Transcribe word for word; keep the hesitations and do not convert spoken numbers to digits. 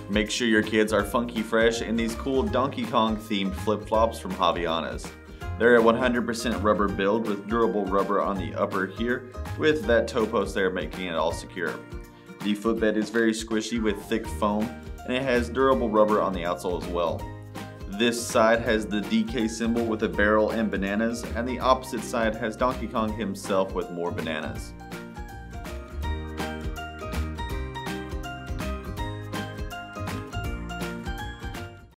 Make sure your kids are funky fresh in these cool Donkey Kong themed flip-flops from Havaianas. They're a one hundred percent rubber build with durable rubber on the upper here, with that toe post there making it all secure. The footbed is very squishy with thick foam, and it has durable rubber on the outsole as well. This side has the D K symbol with a barrel and bananas, and the opposite side has Donkey Kong himself with more bananas.